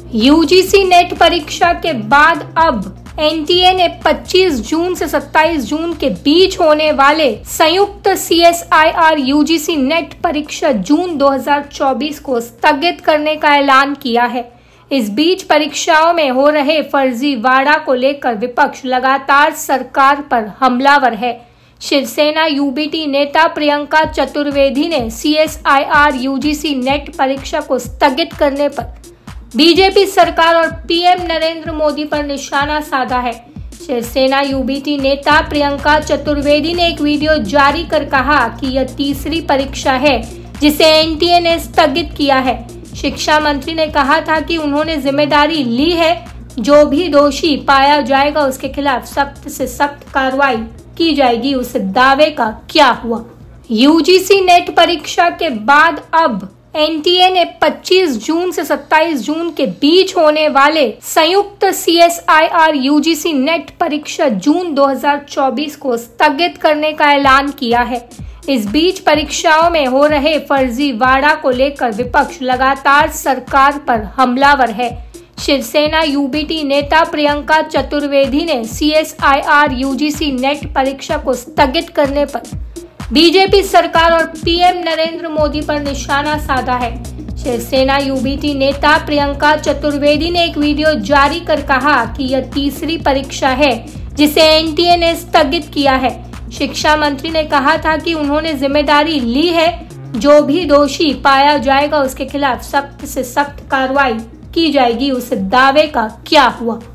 UGC net परीक्षा के बाद अब एनटीए ने 25 जून से 27 जून के बीच होने वाले संयुक्त CSIR यूजीसी नेट परीक्षा जून 2024 को स्थगित करने का ऐलान किया है। इस बीच परीक्षाओं में हो रहे फर्जीवाड़ा को लेकर विपक्ष लगातार सरकार पर हमलावर है। शिवसेना यूबीटी नेता प्रियंका चतुर्वेदी ने CSIR यूजीसी नेट परीक्षा को स्थगित करने पर बीजेपी सरकार और पीएम नरेंद्र मोदी पर निशाना साधा है। शिवसेना यूबीटी नेता प्रियंका चतुर्वेदी ने एक वीडियो जारी कर कहा कि यह तीसरी परीक्षा है जिसे एनटीए ने स्थगित किया है। शिक्षा मंत्री ने कहा था कि उन्होंने जिम्मेदारी ली है, जो भी दोषी पाया जाएगा उसके खिलाफ सख्त से सख्त कार्रवाई की जाएगी। उस दावे का क्या हुआ? यूजीसी नेट परीक्षा के बाद अब एनटीए ने 25 जून से 27 जून के बीच होने वाले संयुक्त CSIR यूजीसी नेट परीक्षा जून 2024 को स्थगित करने का ऐलान किया है। इस बीच परीक्षाओं में हो रहे फर्जीवाड़ा को लेकर विपक्ष लगातार सरकार पर हमलावर है। शिवसेना यूबीटी नेता प्रियंका चतुर्वेदी ने CSIR यूजीसी नेट परीक्षा को स्थगित करने पर बीजेपी सरकार और पीएम नरेंद्र मोदी पर निशाना साधा है। शिवसेना यूबीटी नेता प्रियंका चतुर्वेदी ने एक वीडियो जारी कर कहा कि यह तीसरी परीक्षा है जिसे एनटीए ने स्थगित किया है। शिक्षा मंत्री ने कहा था कि उन्होंने जिम्मेदारी ली है, जो भी दोषी पाया जाएगा उसके खिलाफ सख्त से सख्त कार्रवाई की जाएगी। उस दावे का क्या हुआ?